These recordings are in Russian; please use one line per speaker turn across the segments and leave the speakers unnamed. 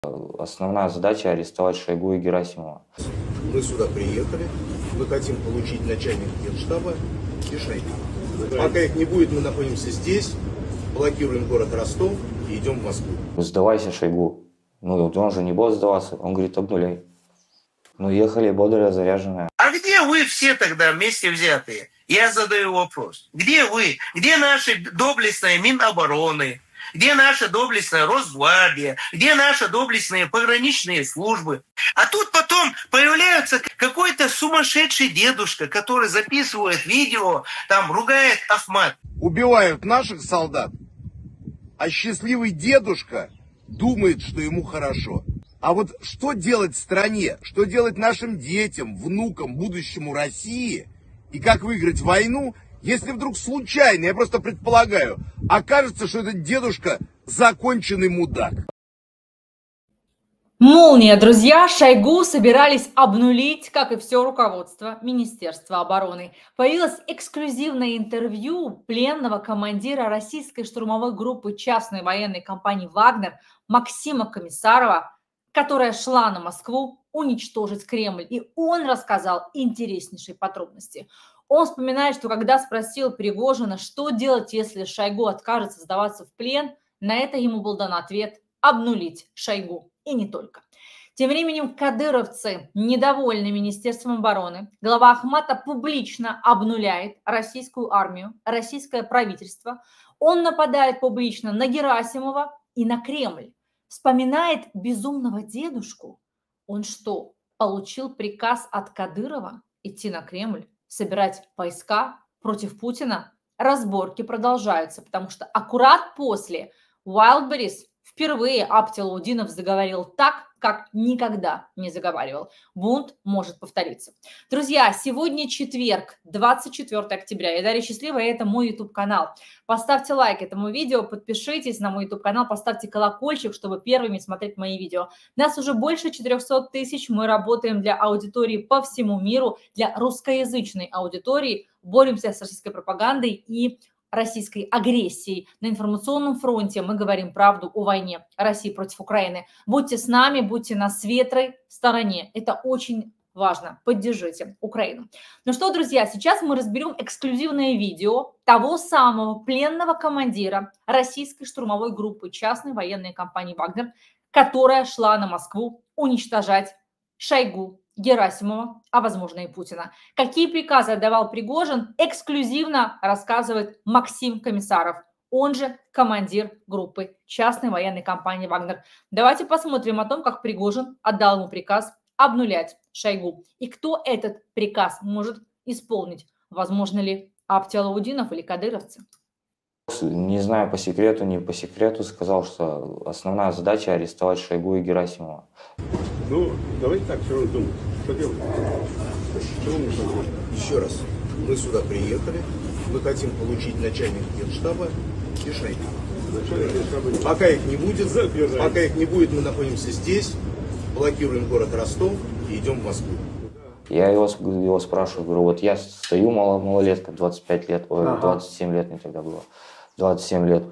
Основная задача — арестовать Шойгу и Герасимова.
Мы сюда приехали, мы хотим получить начальника Генштаба и Шойгу. Пока их не будет, мы находимся здесь, блокируем город Ростов и идем в Москву.
Сдавайся, Шойгу. Ну, он же не будет сдаваться. Он говорит, обнуляй. Ну, ехали бодрые, заряженные.
А где вы все тогда вместе взятые? Я задаю вопрос. Где вы? Где наши доблестные Минобороны? Где наша доблестная Росгвардия? Где наши доблестные пограничные службы? А тут потом появляется какой-то сумасшедший дедушка, который записывает видео, там ругает Ахмат.
Убивают наших солдат, а счастливый дедушка думает, что ему хорошо. А вот что делать стране, что делать нашим детям, внукам, будущему России, и как выиграть войну, если вдруг случайно, я просто предполагаю, окажется, что этот дедушка законченный мудак.
Молния, друзья! Шойгу собирались обнулить, как и все руководство Министерства обороны. Появилось эксклюзивное интервью пленного командира российской штурмовой группы частной военной компании «Вагнер» Максима Комиссарова, которая шла на Москву уничтожить Кремль. И он рассказал интереснейшие подробности. Он вспоминает, что когда спросил Пригожина, что делать, если Шойгу откажется сдаваться в плен, на это ему был дан ответ – обнулить Шойгу. И не только. Тем временем кадыровцы, недовольны Министерством обороны, глава Ахмата публично обнуляет российскую армию, российское правительство. Он нападает публично на Герасимова и на Кремль. Вспоминает безумного дедушку. Он что, получил приказ от Кадырова идти на Кремль, собирать войска против Путина? Разборки продолжаются, потому что аккурат после Wildberries впервые Аптелаудинов заговорил так, как никогда не заговаривал. Бунт может повториться. Друзья, сегодня четверг, 24 октября. Я Дарья Счастливая, и это мой YouTube-канал. Поставьте лайк этому видео, подпишитесь на мой YouTube-канал, поставьте колокольчик, чтобы первыми смотреть мои видео. Нас уже больше 400 тысяч, мы работаем для аудитории по всему миру, для русскоязычной аудитории, боремся с российской пропагандой и российской агрессией. На информационном фронте мы говорим правду о войне России против Украины. Будьте с нами, будьте на светлой стороне. Это очень важно. Поддержите Украину. Ну что, друзья, сейчас мы разберем эксклюзивное видео того самого пленного командира российской штурмовой группы частной военной компании «Вагнер», которая шла на Москву уничтожать Шойгу, Герасимова, а возможно и Путина. Какие приказы отдавал Пригожин, эксклюзивно рассказывает Максим Комиссаров, он же командир группы частной военной компании «Вагнер». Давайте посмотрим о том, как Пригожин отдал ему приказ обнулять Шойгу. И кто этот приказ может исполнить? Возможно ли Аптелаудинов или кадыровцы?
Не знаю, по секрету, не по секрету, сказал, что основная задача — арестовать Шойгу и Герасимова.
Ну, давайте так, все равно думать. Что делать? Что вам нужно делать?
Еще раз, мы сюда приехали, мы хотим получить начальника Генштаба и Шойгу. Пока их не будет, мы находимся здесь, блокируем город Ростов и идем в Москву.
Я его спрашиваю, говорю, вот я стою, малолетка, 25 лет, 27 лет мне тогда было, 27 лет.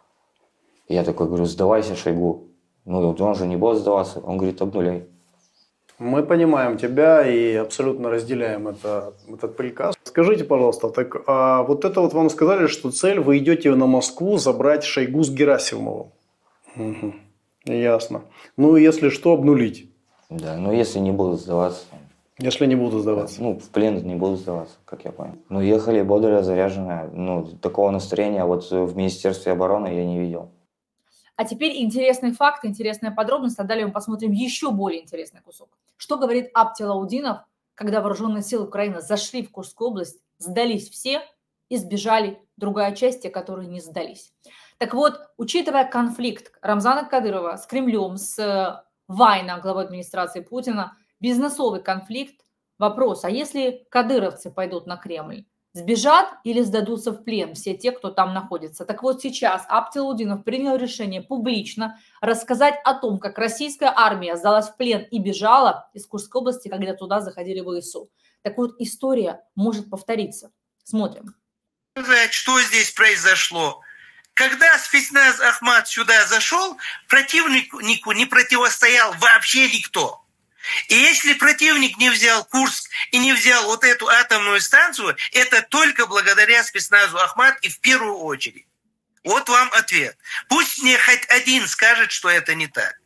Я такой говорю, сдавайся, Шойгу. Ну, он же не будет сдаваться. Он говорит, обнуляй.
Мы понимаем тебя и абсолютно разделяем этот приказ. Скажите, пожалуйста, так вот это вот вам сказали, что цель, вы идете на Москву забрать Шойгу с Герасимовым. Угу. Ясно. Ну, если что, обнулить.
Да, но если не будут сдаваться.
Если не будут сдаваться.
Ну, в плен не будут сдаваться, как я понял. Ну, ехали бодрые, заряженные. Ну, такого настроения вот в Министерстве обороны я не видел.
А теперь интересный факт, интересная подробность, а далее мы посмотрим еще более интересный кусок. Что говорит Аптелаудинов, когда вооруженные силы Украины зашли в Курскую область, сдались все и сбежали другая часть, те, которые не сдались. Так вот, учитывая конфликт Рамзана Кадырова с Кремлем, с Вайна, главой администрации Путина, бизнесовый конфликт, вопрос, а если кадыровцы пойдут на Кремль, сбежат или сдадутся в плен все те, кто там находится? Так вот сейчас Аптелаудинов принял решение публично рассказать о том, как российская армия сдалась в плен и бежала из Курской области, когда туда заходили ВСУ. Так вот, история может повториться. Смотрим.
Что здесь произошло? Когда спецназ Ахмат сюда зашел, противнику не противостоял вообще никто. И если противник не взял Курск и не взял вот эту атомную станцию, это только благодаря спецназу Ахмат и в первую очередь. Вот вам ответ. Пусть мне хоть один скажет, что это не так.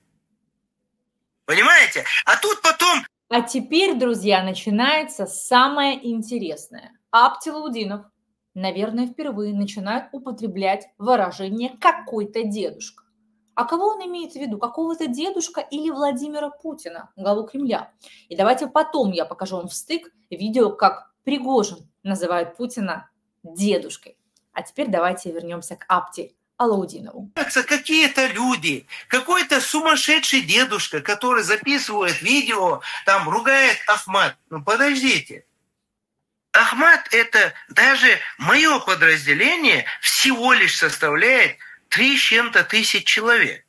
Понимаете? А тут потом...
А теперь, друзья, начинается самое интересное. Аптилаудинов, наверное, впервые начинает употреблять выражение «какой-то дедушка». А кого он имеет в виду? Какого-то дедушка или Владимира Путина, главу Кремля? И давайте потом я покажу вам встык видео, как Пригожин называет Путина дедушкой. А теперь давайте вернемся к Апти Алаудинову.
Какие-то люди, какой-то сумасшедший дедушка, который записывает видео, там ругает Ахмат. Ну подождите. Ахмат это даже мое подразделение всего лишь составляет 3 с чем-то тысяч человек.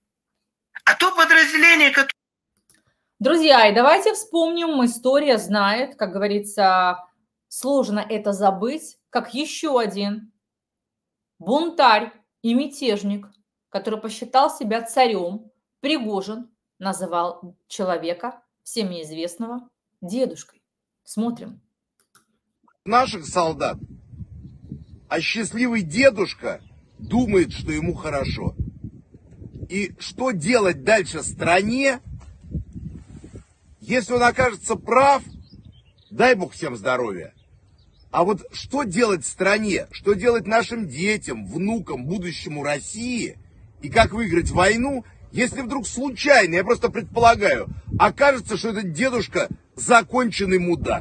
А то подразделение, которое...
Друзья, и давайте вспомним, история знает, как говорится, сложно это забыть, как еще один бунтарь и мятежник, который посчитал себя царем, Пригожин, называл человека, всеми известного, дедушкой. Смотрим.
Наших солдат. А счастливый дедушка думает, что ему хорошо. И что делать дальше стране, если он окажется прав, дай бог всем здоровья. А вот что делать стране, что делать нашим детям, внукам, будущему России, и как выиграть войну, если вдруг случайно, я просто предполагаю, окажется, что этот дедушка законченный мудак.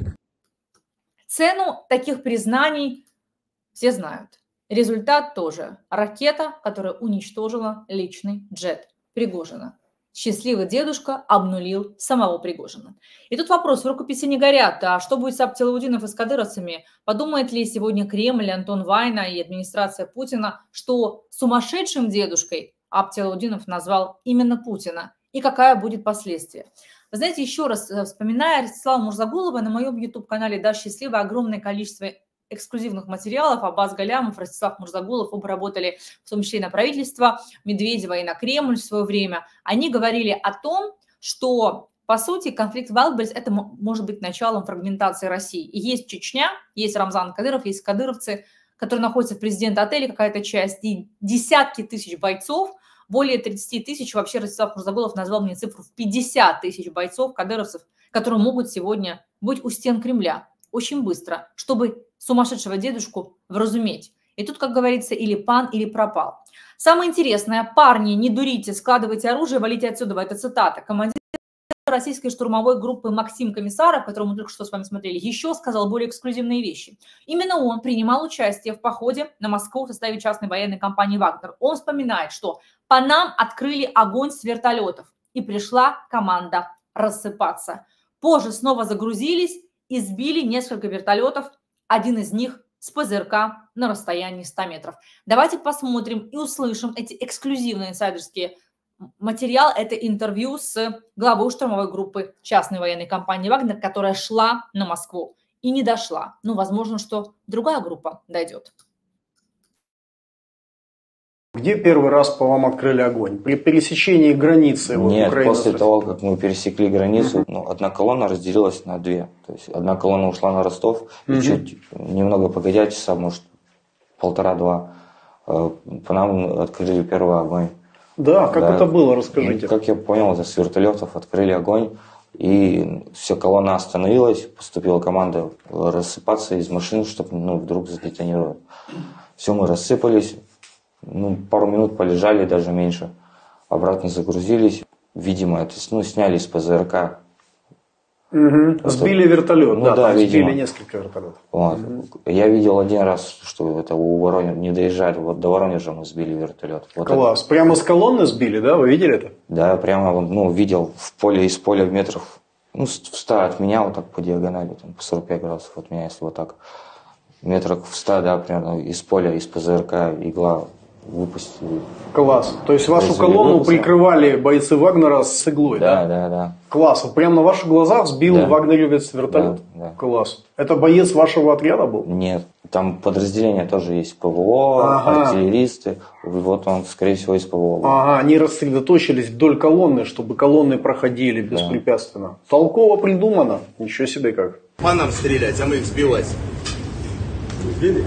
Цену таких признаний все знают. Результат тоже. Ракета, которая уничтожила личный джет Пригожина. Счастливый дедушка обнулил самого Пригожина. И тут вопрос, в рукописи не горят, а что будет с Аптилаудинов и с кадыровцами? Подумает ли сегодня Кремль, Антон Вайна и администрация Путина, что сумасшедшим дедушкой Аптилаудинов назвал именно Путина? И какая будет последствие? Вы знаете, еще раз вспоминая Ростислава Мурзагулова, на моем YouTube-канале «Да, счастливо» огромное количество эксклюзивных материалов. Аббас Галямов, Ростислав Мурзагулов, оба работали в том числе и на правительство Медведева, и на Кремль в свое время. Они говорили о том, что, по сути, конфликт в Вайлдберрис – это может быть началом фрагментации России. И есть Чечня, есть Рамзан Кадыров, есть кадыровцы, которые находятся в президент-отеле, какая-то часть, и десятки тысяч бойцов, более 30 тысяч, вообще Ростислав Мурзагулов назвал мне цифру в 50 тысяч бойцов, кадыровцев, которые могут сегодня быть у стен Кремля очень быстро, чтобы сумасшедшего дедушку вразуметь. И тут, как говорится, или пан, или пропал. Самое интересное, парни, не дурите, складывайте оружие, валите отсюда, это цитата. Командир российской штурмовой группы Максим Комиссаров, которого мы только что с вами смотрели, еще сказал более эксклюзивные вещи. Именно он принимал участие в походе на Москву в составе частной военной компании «Вагнер». Он вспоминает, что по нам открыли огонь с вертолетов, и пришла команда рассыпаться. Позже снова загрузились и сбили несколько вертолетов, один из них с ПЗРК на расстоянии 100 метров. Давайте посмотрим и услышим эти эксклюзивные инсайдерские материалы. Это интервью с главой штурмовой группы частной военной компании «Вагнер», которая шла на Москву и не дошла. Ну, возможно, что другая группа дойдет.
Где первый раз по вам открыли огонь? При пересечении границы
Нет,
Украины?
после того, как мы пересекли границу, одна колонна разделилась на две. То есть одна колонна ушла на Ростов, и чуть немного погодя, часа, может, 1,5-2, по нам открыли первый огонь.
Да, как это было, расскажите.
Как я понял, это с вертолетов открыли огонь, и вся колонна остановилась, поступила команда рассыпаться из машин, чтобы вдруг задетонировать. Все, мы рассыпались. Пару минут полежали, даже меньше. Обратно загрузились. Видимо, это сняли с ПЗРК.
Сбили вертолет,
да, видимо.
сбили несколько вертолетов.
Вот. Я видел один раз, что это у Воронежа не доезжали. Вот до Воронежа мы сбили вертолет. Вот
класс. Это... Прямо с колонны сбили, да? Вы видели это?
Да, прямо видел в поле, из поля в метров, в 100 от меня, вот так по диагонали, там, по 45 градусов от меня, если вот так. Метрах в 100, да, примерно из поля, из ПЗРК игла выпустили.
Класс. То есть вашу
Произвели
колонну
выпуск.
прикрывали бойцы Вагнера с иглой, да?
Да.
Класс. Вот прямо на ваших глазах сбил
Да.
вагнеревец вертолет?
Да.
Класс. Это боец вашего отряда был?
Нет, там подразделения тоже есть ПВО,
Ага.
артиллеристы. Вот он, скорее всего, из ПВО был.
Ага, они рассредоточились вдоль колонны, чтобы колонны проходили беспрепятственно. Толково придумано. Ничего себе как.
По нам стрелять, а мы их сбивать.
Сбили?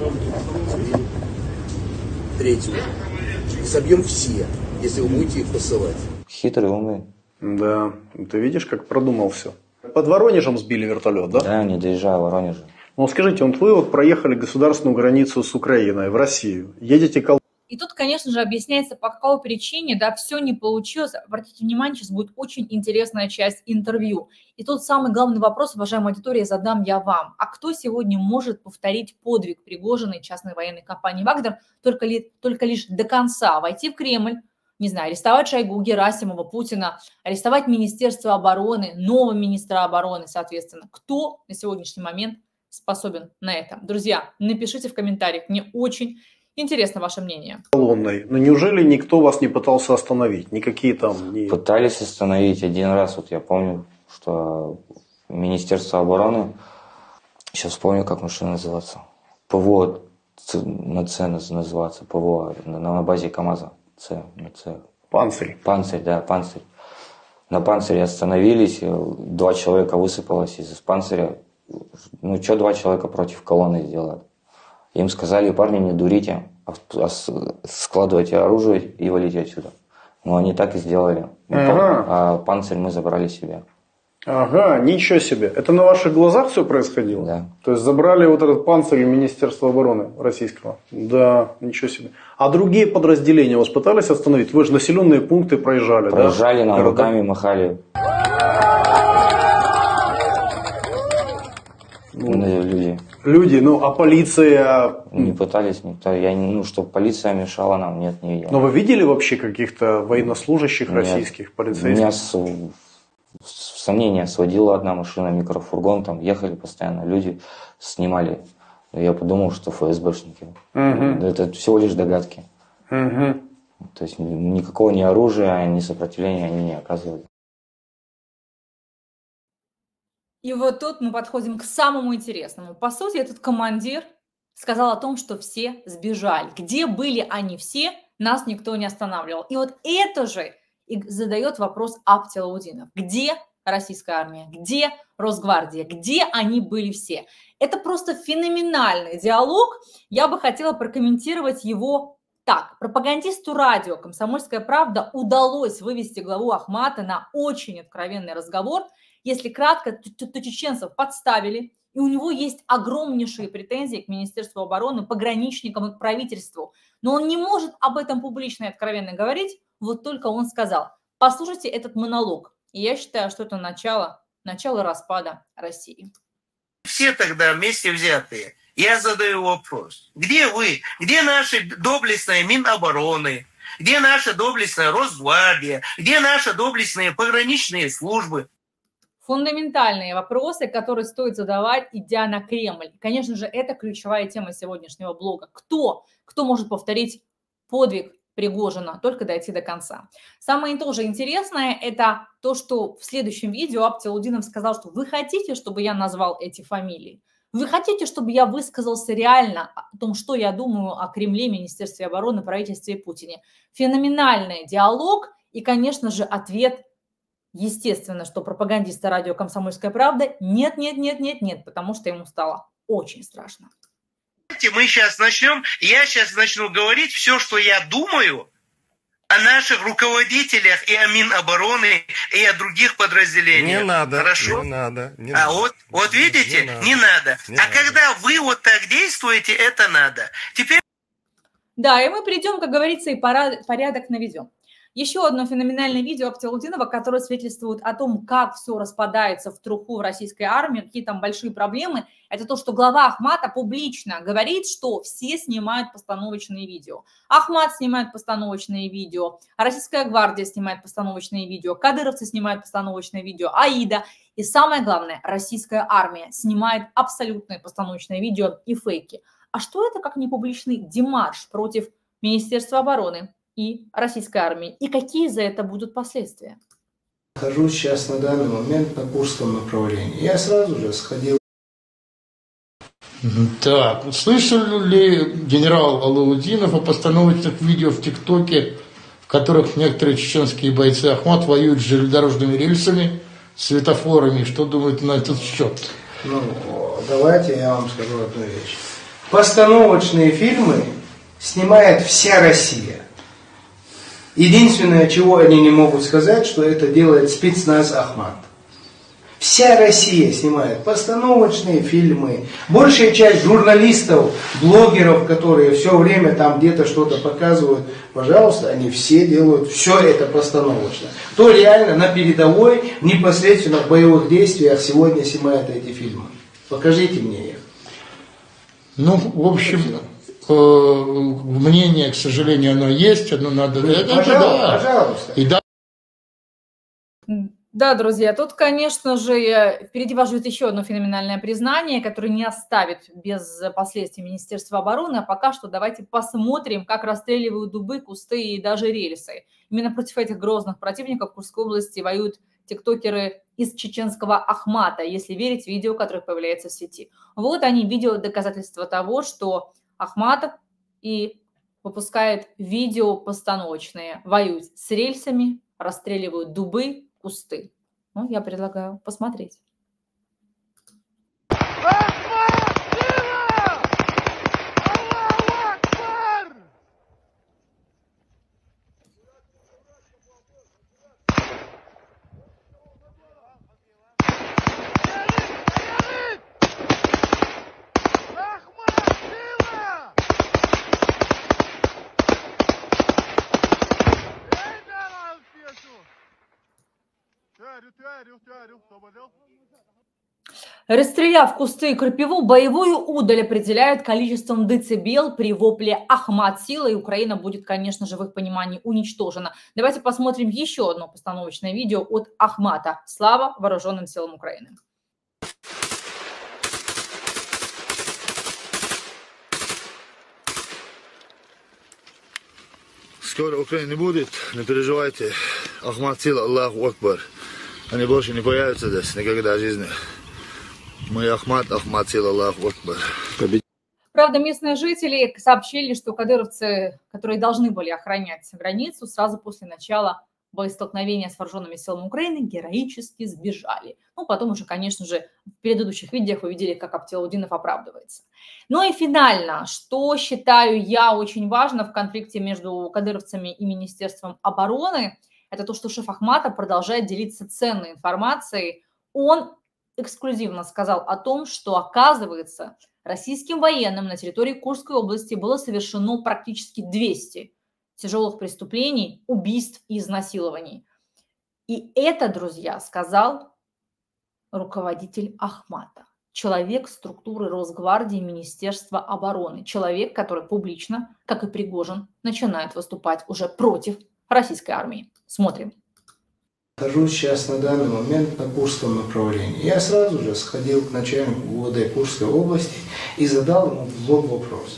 Третью. И собьем все, если вы будете их посылать.
Хитрый, умный.
Да, ты видишь, как продумал все. Под Воронежем сбили вертолет, да?
Да, не доезжая в Воронеже.
Ну скажите, вот вы вот проехали государственную границу с Украиной в Россию, едете
И тут, конечно же, объясняется, по какой причине, да, все не получилось. Обратите внимание, сейчас будет очень интересная часть интервью. И тут самый главный вопрос, уважаемая аудитория, задам я вам. А кто сегодня может повторить подвиг Пригожина и частной военной компании «Вагнер» только лишь до конца? Войти в Кремль, не знаю, арестовать Шойгу, Герасимова, Путина, арестовать Министерство обороны, нового министра обороны, соответственно. Кто на сегодняшний момент способен на это? Друзья, напишите в комментариях, мне очень интересно ваше мнение.
колонной. Но неужели никто вас не пытался остановить? Никакие там...
Пытались остановить один раз, вот я помню, что Министерство обороны, сейчас помню, как машина называется, ПВО на Ц называется, ПВО на базе КамАЗа, на Ц.
Панцирь.
Панцирь, да, панцирь. На панцире остановились, 2 человека высыпалось из панциря. Ну, что 2 человека против колонны сделают? Им сказали: парни, не дурите, складывайте оружие и валите отсюда. Ну, они так и сделали.
Ага.
А панцирь мы забрали себе.
Ага, ничего себе. Это на ваших глазах все происходило?
Да.
То есть забрали вот этот панцирь Министерства обороны российского? Да, ничего себе. А другие подразделения вас пытались остановить? Вы же населенные пункты проезжали, да?
Проезжали, нам
Города.
руками махали. Люди.
Люди, ну а полиция...
Не пытались никто. Чтобы полиция мешала нам, нет, не видел.
Но вы видели вообще каких-то военнослужащих
Нет.
российских, полицейских?
Меня в сомнение сводила одна машина, микрофургон, там ехали постоянно, люди снимали. Я подумал, что ФСБшники.
Угу.
Это всего лишь догадки.
Угу.
То есть никакого ни оружия, ни сопротивления они не оказывали.
И вот тут мы подходим к самому интересному. По сути, этот командир сказал о том, что все сбежали. Где были они все, нас никто не останавливал. И вот это же и задает вопрос Абтиалаудинов. Где российская армия? Где Росгвардия? Где они были все? Это просто феноменальный диалог. Я бы хотела прокомментировать его так. Пропагандисту радио «Комсомольская правда» удалось вывести главу Ахмата на очень откровенный разговор. Если кратко, то чеченцев подставили, и у него есть огромнейшие претензии к Министерству обороны, пограничникам и к правительству. Но он не может об этом публично и откровенно говорить, вот только он сказал. Послушайте этот монолог. И я считаю, что это начало распада России.
Все тогда вместе взятые. Я задаю вопрос. Где вы? Где наши доблестные Минобороны? Где наша доблестная Росгвардия? Где наши доблестные пограничные службы?
Фундаментальные вопросы, которые стоит задавать, идя на Кремль. Конечно же, это ключевая тема сегодняшнего блога. Кто может повторить подвиг Пригожина, только дойти до конца? Самое тоже интересное, это то, что в следующем видео Абтиалаудинов сказал, что вы хотите, чтобы я назвал эти фамилии? Вы хотите, чтобы я высказался реально о том, что я думаю о Кремле, Министерстве обороны, правительстве и Путине? Феноменальный диалог и, конечно же, ответ. Естественно, что пропагандиста радио «Комсомольская правда» нет, потому что ему стало очень страшно.
Мы сейчас начнем, я сейчас начну говорить все, что я думаю о наших руководителях и о Минобороны, и о других подразделениях.
Не надо.
Хорошо?
Не надо. Не
А
надо.
вот видите, не надо.
Не надо.
Когда вы вот так действуете, это надо. Теперь...
Да, и мы придем, как говорится, и порядок наведем. Еще одно феноменальное видео Абтиалаудинова, которое свидетельствует о том, как все распадается в труху в российской армии, какие там большие проблемы. Это то, что глава Ахмата публично говорит, что все снимают постановочные видео. Ахмат снимает постановочные видео, Российская гвардия снимает постановочные видео, кадыровцы снимают постановочные видео, АИДа. И самое главное, российская армия снимает абсолютные постановочные видео и фейки. А что это как не публичный демарш против Министерства обороны и российской армии? И какие за это будут последствия?
Нахожусь сейчас на данный момент на Курском направлении. Я сразу же сходил.
Так, слышал ли генерал Алаудинов о постановочных видео в ТикТоке, в которых некоторые чеченские бойцы Ахмат воюют с железнодорожными рельсами, светофорами? Что думают на этот счет?
Ну, давайте я вам скажу одну вещь. Постановочные фильмы снимает вся Россия. Единственное, чего они не могут сказать, что это делает спецназ Ахмат. Вся Россия снимает постановочные фильмы. Большая часть журналистов, блогеров, которые все время там где-то что-то показывают, пожалуйста, они все делают все это постановочно. Кто реально на передовой, непосредственно в боевых действиях сегодня снимает эти фильмы? Покажите мне их.
Ну, в общем, мнение, к сожалению, оно есть, оно надо...
Пожалуйста.
И да.
Да, друзья, тут, конечно же, впереди вас ждет еще одно феноменальное признание, которое не оставит без последствий Министерства обороны. А пока что давайте посмотрим, как расстреливают дубы, кусты и даже рельсы. Именно против этих грозных противников в Курской области воюют тиктокеры из чеченского Ахмата, если верить видео, которое появляется в сети. Вот они, видео доказательства того, что Ахмат и выпускает видео постановочные, воюют с рельсами, расстреливают дубы, кусты. Ну, я предлагаю посмотреть. Расстреляв кусты и крапиву, боевую удаль определяют количеством децибел при вопле «Ахмат сила», и Украина будет, конечно же, в их понимании уничтожена. Давайте посмотрим еще одно постановочное видео от Ахмата. Слава вооруженным силам Украины.
Скоро Украины не будет, не переживайте. Ахмат сила, Аллаху Акбар. Они больше не появятся здесь никогда в жизни. Мы Ахмат сила, Аллаху Акбар.
Правда, местные жители сообщили, что кадыровцы, которые должны были охранять границу, сразу после начала боестолкновения с вооруженными силами Украины героически сбежали. Ну, потом уже, конечно же, в предыдущих видео вы видели, как Алаудинов оправдывается. Ну и финально, что считаю я очень важно в конфликте между кадыровцами и Министерством обороны, это то, что шеф Ахмата продолжает делиться ценной информацией. Он эксклюзивно сказал о том, что, оказывается, российским военным на территории Курской области было совершено практически 200 тяжелых преступлений, убийств и изнасилований. И это, друзья, сказал руководитель Ахмата, человек структуры Росгвардии и Министерства обороны, человек, который публично, как и Пригожин, начинает выступать уже против российской армии. Смотрим.
Нахожусь сейчас на данный момент на Курском направлении. Я сразу же сходил к начальнику ГУВД Курской области и задал ему в лоб вопрос.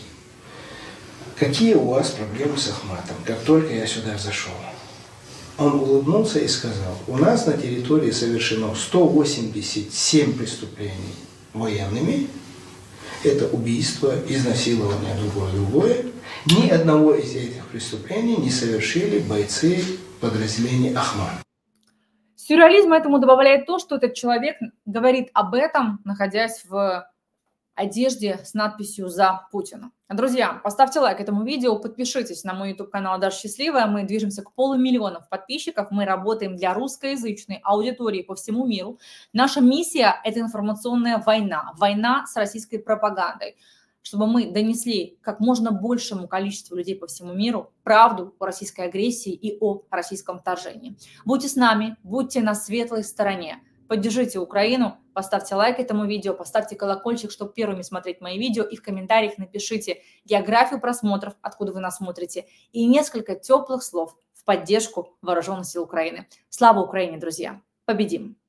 Какие у вас проблемы с Ахматом, как только я сюда зашел? Он улыбнулся и сказал, у нас на территории совершено 187 преступлений военными. Это убийство, изнасилование, другое. Ни одного из этих преступлений не совершили бойцы подразделения Ахмат.
Сюрреализм этому добавляет то, что этот человек говорит об этом, находясь в одежде с надписью «За Путина». Друзья, поставьте лайк этому видео, подпишитесь на мой YouTube-канал «Даша Счастливая». Мы движемся к 500 000 подписчиков. Мы работаем для русскоязычной аудитории по всему миру. Наша миссия – это информационная война. Война с российской пропагандой. Чтобы мы донесли как можно большему количеству людей по всему миру правду о российской агрессии и о российском вторжении. Будьте с нами, будьте на светлой стороне. Поддержите Украину, поставьте лайк этому видео, поставьте колокольчик, чтобы первыми смотреть мои видео, и в комментариях напишите географию просмотров, откуда вы нас смотрите, и несколько теплых слов в поддержку вооруженных сил Украины. Слава Украине, друзья! Победим!